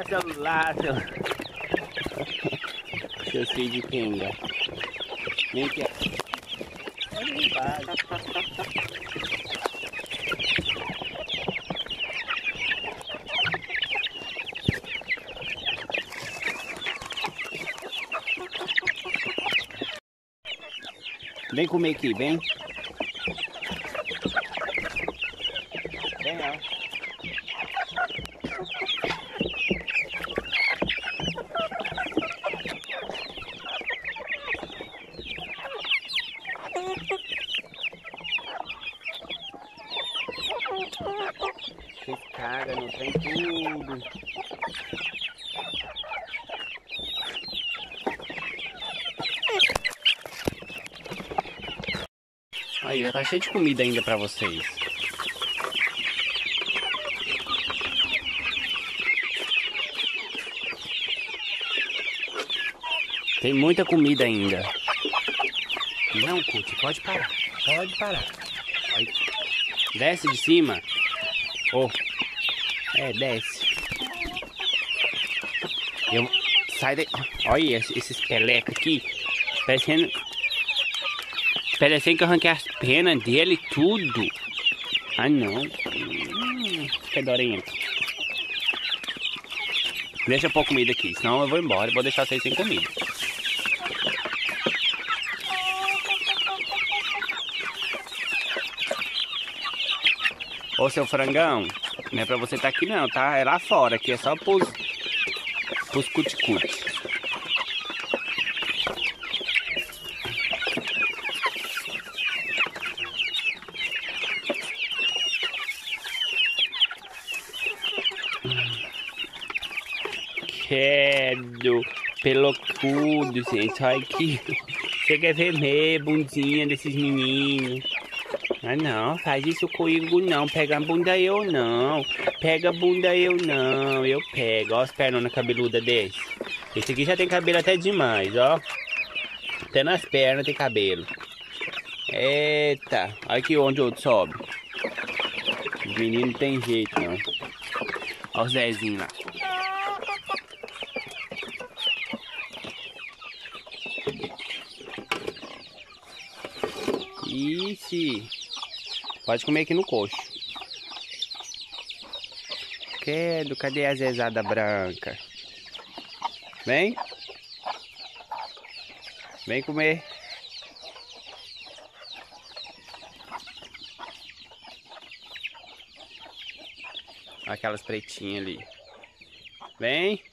celular, seus filhos de pinga. Vem aqui. Olha aí embaixo. Vem comer aqui, vem. Vem, ó. Você caga no trem tudo. Aí, já tá cheio de comida ainda pra vocês. Tem muita comida ainda. Não, Cuti, pode parar. Pode parar. Aí. Desce de cima. Oh. É, desce. Sai daí. Olha esses pelecos aqui. Parecendo que eu arranquei as penas dele e tudo. Ah, não. Fedorento. Deixa eu pôr comida aqui, senão eu vou embora e vou deixar vocês sem comida. Ô, seu frangão, não é pra você estar aqui não, tá? É lá fora, aqui é só pros cuticutes. Credo, pelocudo, gente, olha aqui. Chega a ver meio bundinha desses meninos. Ah, não, faz isso comigo não, pega a bunda eu não. Pega a bunda eu não, eu pego. Ó as pernas cabeludas desse. Esse aqui já tem cabelo até demais, ó. Até nas pernas tem cabelo. Eita, olha aqui onde o outro sobe. Os meninos não tem jeito não. Ó o Zezinho lá. Ixi. Pode comer aqui no coxo. Credo, cadê a zezada branca? Vem. Vem comer. Aquelas pretinhas ali. Vem.